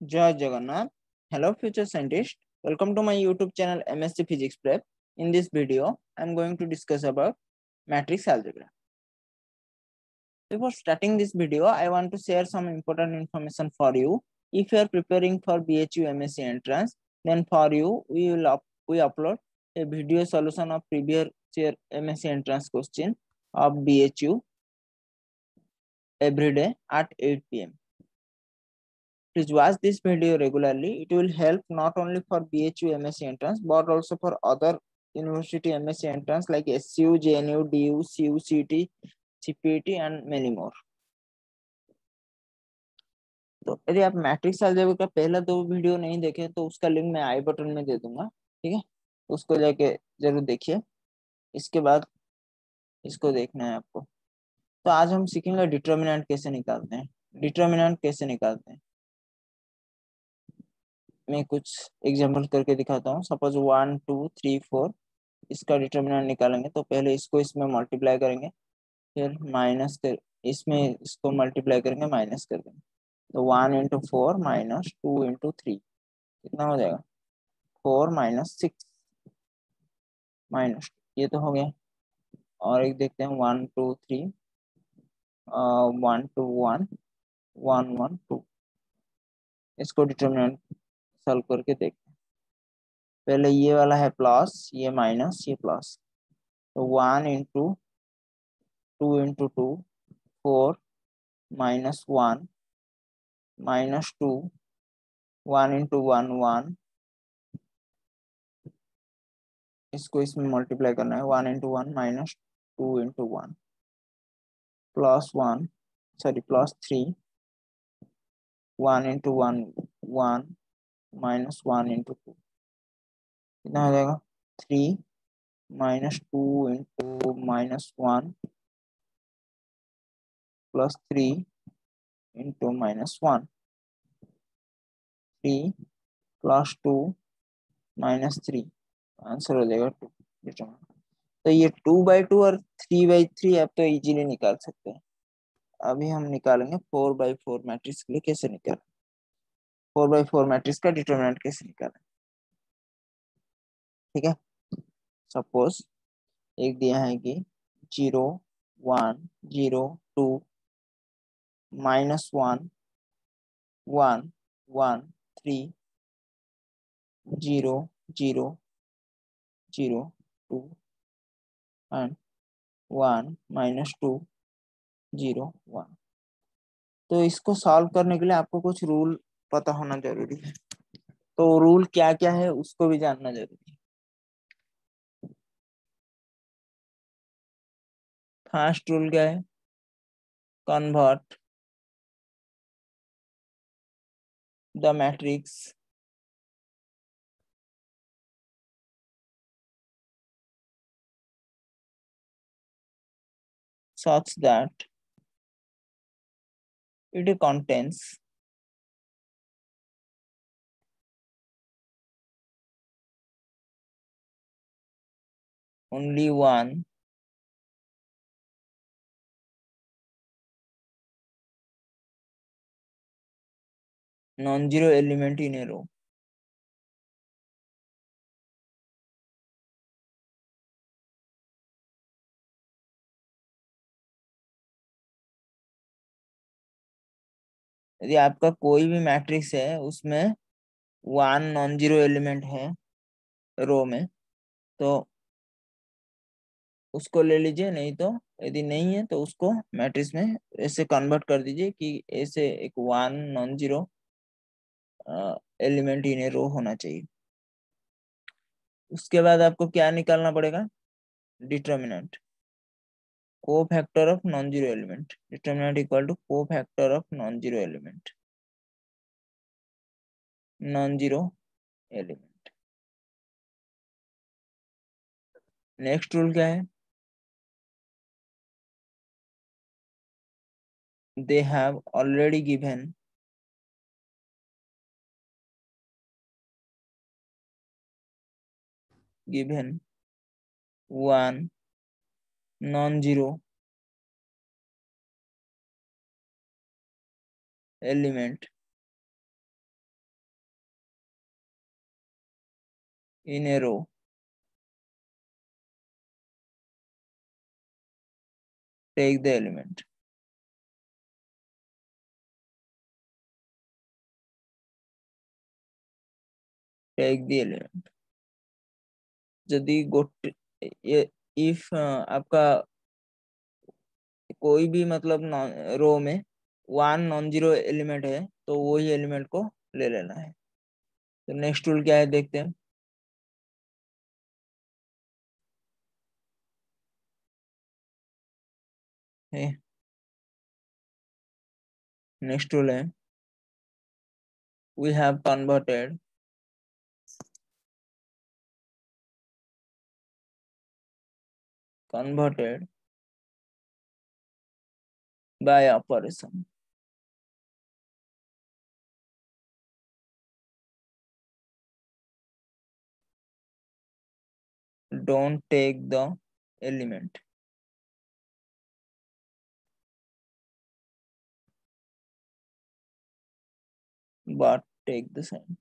Jai Jagannath. Hello future scientist. Welcome to my YouTube channel MSc Physics Prep. In this video, I am going to discuss about matrix algebra. Before starting this video, I want to share some important information for you. If you are preparing for BHU MSc entrance, then for you, we upload a video solution of previous year MSc entrance question of BHU every day at 8 p.m. Please watch this video regularly. It will help not only for BHU MSc entrance but also for other university MSc entrance like SU, JNU, DU, CU, CT, CPT and many more. तो यदि आप matrix algebra का पहला 2 video नहीं देखे तो उसका link मैं आई बटन में दे दूंगा, ठीक है। उसको जाके जरूर देखिए। इसके बाद इसको देखना है आपको। तो आज हम सीखेंगे डिटर्मिनेंट कैसे निकालते हैं। डिटर्मिनेंट कैसे निकालते हैं मैं कुछ एग्जांपल करके दिखाता हूँ। सपोज 1 2 3 4 इसका डिटर्मिनेंट निकालेंगे तो पहले इसको इसमें मल्टीप्लाई करेंगे, फिर माइनस कर इसमें इसको मल्टीप्लाई करेंगे, माइनस कर देंगे। तो 1 इंटू 4 माइनस 2 इंटू 3 कितना हो जाएगा 4 माइनस 6 माइनस, ये तो हो गया। और एक देखते हैं 1 2 3 1 2 1 1 1 2 इसको डिटर्मिनेंट सॉल्व करके देखते हैं। पहले ये वाला है प्लस, ये माइनस, ये प्लस। तो 1 into 2 into 2 4 minus 1 minus 2 1 into 1 1 इसको इसमें मल्टीप्लाई करना है। 1 into 1 minus 2 into 1 plus 1 sorry plus 3 1 into 1 1 minus 1 into 2 कितना हो जाएगा 3 minus 2 into minus 1 plus 3 into minus 1 3 plus 2 minus 3 answer हो जाएगा 2। तो ये 2/2 और 3/3 आप तो इजीली निकाल सकते हैं। अभी हम निकालेंगे 4/4 मैट्रिक्स के लिए कैसे निकालें। 4/4 मैट्रिक्स का डिटरमिनेंट कैसे निकालें, ठीक है। सपोज एक दिया है कि 0 1 0 2 -1 1 1 3 0 0 0 2 एंड 1 -2 0 1। तो इसको सॉल्व करने के लिए आपको कुछ रूल पता होना जरूरी है। तो रूल क्या क्या है उसको भी जानना जरूरी है। फर्स्ट रूल क्या है, convert the matrix such that it contains only one non-zero element in a row। यदि आपका कोई भी मैट्रिक्स है उसमें 1 नॉन जीरो एलिमेंट है रो में तो उसको ले लीजिए, नहीं तो यदि नहीं है तो उसको मैट्रिक्स में ऐसे कन्वर्ट कर दीजिए कि ऐसे एक 1 non zero element in a row होना चाहिए। उसके बाद आपको क्या निकालना पड़ेगा, determinant cofactor of non zero element. Determinant equal to cofactor of non zero element, non zero element. Next rule क्या है, they have already given one non-zero element in a row. Take the element. Take the element. यदि if आपका कोई भी मतलब रो में one non zero element है तो वही एलिमेंट को ले लेना है। तो नेक्स्ट रूल क्या है देखते हैं। नेक्स्ट रूल है we have converted by operation. Don't take the element, but take the sign.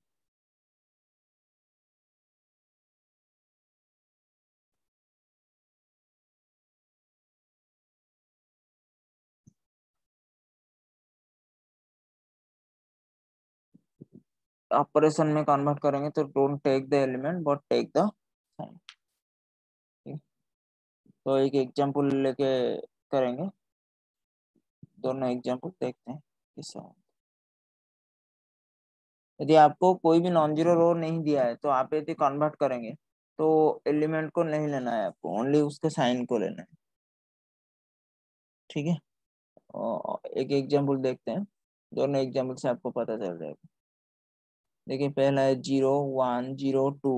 Operation में कन्वर्ट करेंगे तो don't take the element but take the sign. तो एक एग्जांपल लेके करेंगे, दोनों एग्जांपल देखते हैं किससे। यदि आपको कोई भी नॉन जीरो रो नहीं दिया है तो आप यदि कन्वर्ट करेंगे तो एलिमेंट को नहीं लेना है, आपको ओनली उसके साइन को लेना है। ठीक है, एक एग्जांपल देखते हैं, दोनों एग्जांपल से आपको पता चल जाएगा। देखिए पहला है 0 1 0 2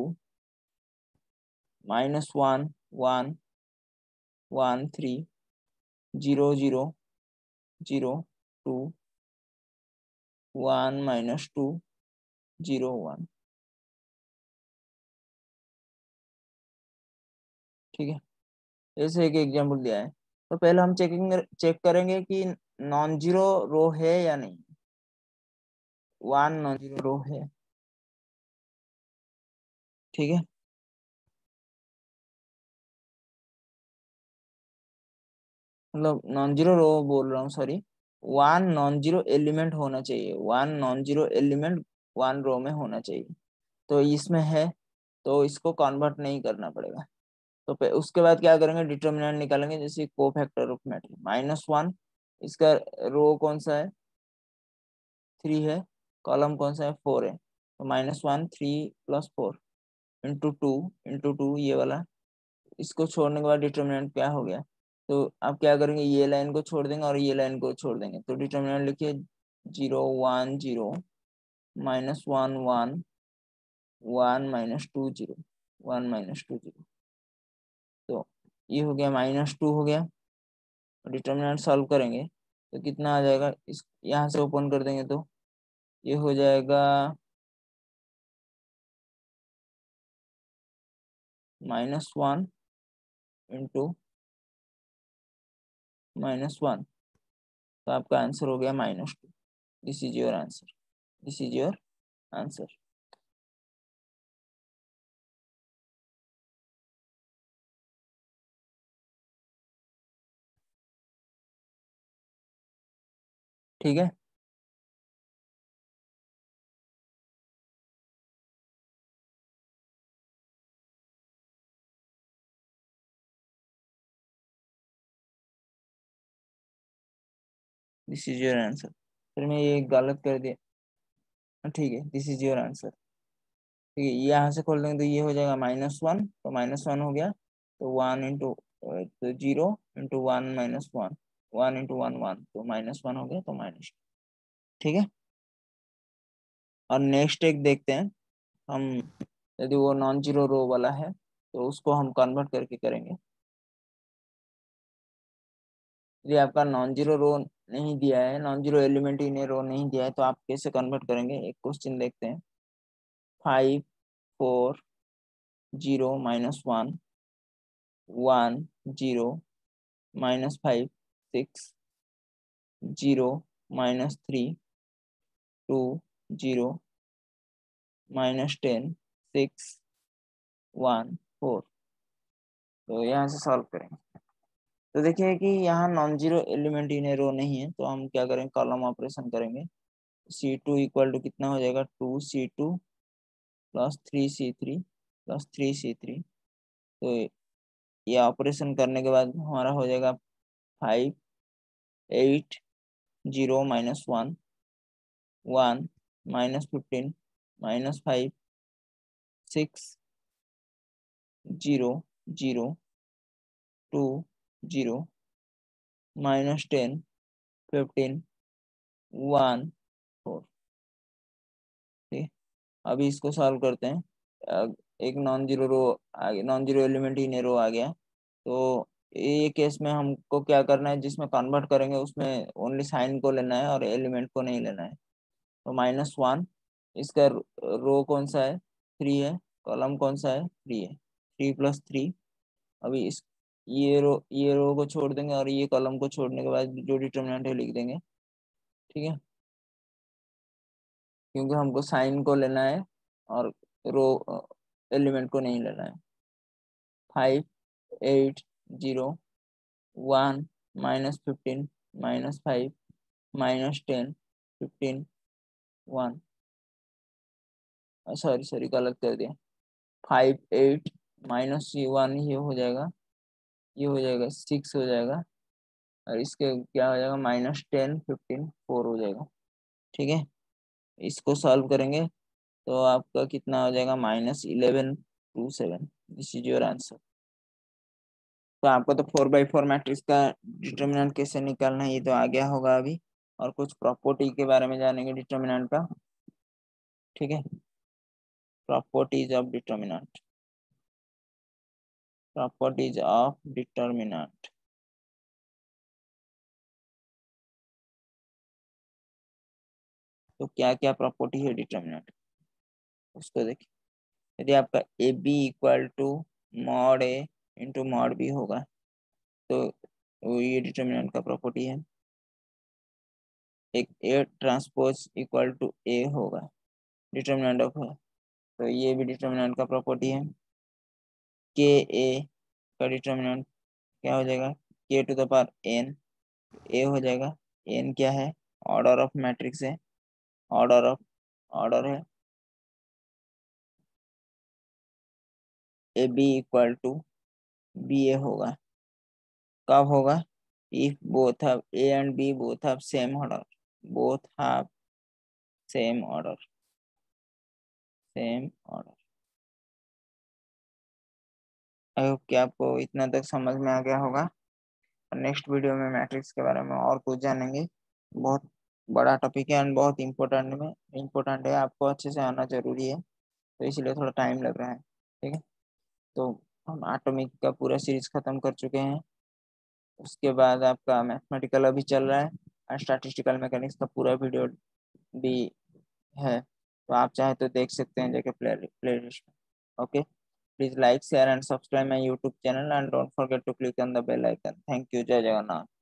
-1 1 1 3 0 0 2 1 -2 0 1। ठीक है, ऐसे एक एग्जांपल दिया है। तो पहले हम चेक करेंगे कि नॉन जीरो रो है या नहीं। वन नॉन जीरो रो है। ठीक है, मतलब नॉन जीरो रो बोल रहा हूँ, sorry, one non zero element होना चाहिए, one non zero element one row में होना चाहिए। तो इसमें है तो इसको कन्वर्ट नहीं करना पड़ेगा। तो उसके बाद क्या करेंगे, डिटर्मिनेंट निकालेंगे, जैसे कोफैक्टर ऑफ मैट्रिक्स -1। इसका रो कौन सा है, 3 है, कॉलम कौन सा है, 4 है। तो -1 3 + 4 × 2 ये वाला। इसको छोड़ने के बाद डिटर्मिनेंट क्या हो गया। तो आप क्या करेंगे, ये लाइन को छोड़ देंगे और ये लाइन को छोड़ देंगे। तो डिटर्मिनेंट लिखिए 0 1 0 -1 1 1 -2 0 1 -2 0। तो ये हो गया -2 हो गया। डिटर्मिनेंट सॉल्व करेंगे तो कितना आ जाएगा, इस यहाँ से ओपन कर देंगे तो ये हो जाएगा -1 × -1। तो आपका आंसर हो गया -2। This is your answer, this is your answer. ठीक है, दिस इज योर आंसर। फिर मैं ये गलत कर दिया। ठीक है, दिस इज योर आंसर। ठीक है, यहाँ से खोल देंगे तो ये हो जाएगा -1। तो -1 हो गया, तो 1 इंटू तो 0 × 1 - 1, 1 × 1 1, तो -1 हो गया, तो माइनस। ठीक है, और नेक्स्ट एक देखते हैं हम। यदि वो नॉन जीरो रो वाला है तो उसको हम कन्वर्ट करके करेंगे। यदि आपका नॉन जीरो रो नहीं दिया है, non zero element in row नहीं दिया है, तो आप कैसे कन्वर्ट करेंगे, एक क्वेश्चन देखते हैं। 5 4 0 -1 1 0 -5 6 0 -3 2 0 -10 6 1 4। तो यहाँ से सॉल्व करेंगे तो देखिए कि यहाँ non zero element in a row नहीं है, तो हम क्या करेंगे, कॉलम ऑपरेशन करेंगे। C2 इक्वल टू कितना हो जाएगा, 2C2 plus 3C3 plus 3C3। तो ये ऑपरेशन करने के बाद हमारा हो जाएगा 5 8 0 -1 1 -15 -5 6 0 0 2 0 -10 15 1 4। ठीक, अभी इसको सॉल्व करते हैं। एक नॉन जीरो रो आगे, नॉन जीरो एलिमेंट ही रो आ गया। तो ये केस में हमको क्या करना है, जिसमें कन्वर्ट करेंगे उसमें ओनली साइन को लेना है और एलिमेंट को नहीं लेना है। तो -1, इसका रो कौन सा है, 3 है, कॉलम कौन सा है, 3 है, 3 + 3। अभी इस ये रो को छोड़ देंगे और ये कॉलम को छोड़ने के बाद जो डिटर्मिनेंट है लिख देंगे। ठीक है, क्योंकि हमको साइन को लेना है और रो एलिमेंट को नहीं लेना है। 5 8 0 1 -15 -5 -10 15 1। सॉरी सॉरी, गलत कर दिया। 5 8 -1 ये हो जाएगा, ये हो जाएगा 6 हो जाएगा, और इसके क्या हो जाएगा, -10 15 4 हो जाएगा। ठीक है, इसको सॉल्व करेंगे तो आपका कितना हो जाएगा, -11 27। This is your answer. तो आपको तो 4/4 मैट्रिक्स का डिटर्मिनेंट कैसे निकालना है ये तो आ गया होगा अभी। और कुछ प्रॉपर्टी के बारे में जानेंगे डिटर्मिनेंट का। ठीक है, properties of determinant, properties of determinant. तो क्या क्या प्रॉपर्टी है डिटर्मिनेंट, उसको देखिए। यदि आपका A B equal to mod A into mod B होगा तो ये डिटर्मिनेंट का प्रॉपर्टी है। एक A transpose equal to A होगा, डिटर्मिनेंट ऑफ है, तो ये भी डिटर्मिनेंट का प्रॉपर्टी है। के ए का डिटर्मिनेंट क्या हो जाएगा, K to the power N, A हो जाएगा। एन क्या है, ऑर्डर ऑफ मैट्रिक्स है, ऑर्डर ऑफ ऑर्डर है। A B equal to B A होगा, कब होगा, if both have A and B both have same order, both have same order, same order. I hope कि आपको इतना तक समझ में आ गया होगा। और नेक्स्ट वीडियो में मैट्रिक्स के बारे में और कुछ जानेंगे। बहुत बड़ा टॉपिक है एंड बहुत इम्पोर्टेंट है, आपको अच्छे से आना जरूरी है, तो इसलिए थोड़ा टाइम लग रहा है। ठीक है, तो हम एटॉमिक का पूरा सीरीज खत्म कर चुके हैं। उसके बाद आपका मैथमेटिकल अभी चल रहा है और स्टैटिस्टिकल मैकेनिक्स का पूरा वीडियो भी है, तो आप चाहे तो देख सकते हैं जाके प्ले लिस्ट में। Okay, please like share and subscribe my YouTube channel and don't forget to click on the bell icon. Thank you, जय जगन्नाथ।